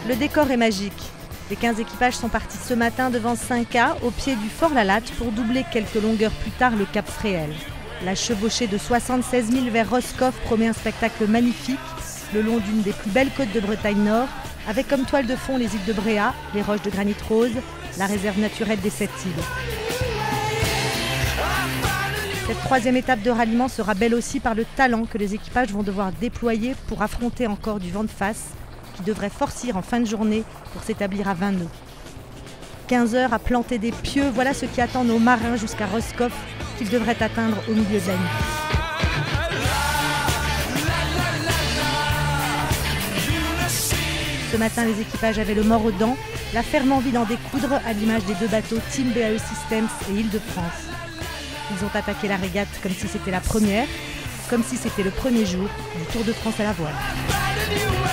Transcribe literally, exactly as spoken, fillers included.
Le décor est magique. Les quinze équipages sont partis ce matin devant cinq A au pied du Fort Lalatte pour doubler quelques longueurs plus tard le Cap Fréhel. La chevauchée de soixante-seize milles vers Roscoff promet un spectacle magnifique le long d'une des plus belles côtes de Bretagne Nord, avec comme toile de fond les îles de Bréhat, les roches de granit rose, la réserve naturelle des Sept Îles. Cette troisième étape de ralliement sera belle aussi par le talent que les équipages vont devoir déployer pour affronter encore du vent de face qui devrait forcir en fin de journée pour s'établir à vingt nœuds. quinze heures à planter des pieux, voilà ce qui attend nos marins jusqu'à Roscoff qu'ils devraient atteindre au milieu de la nuit. Ce matin, les équipages avaient le mort aux dents, la ferme envie d'en découdre à l'image des deux bateaux Team B A E Systems et Île-de-France. Ils ont attaqué la régate comme si c'était la première, comme si c'était le premier jour du Tour de France à la voile.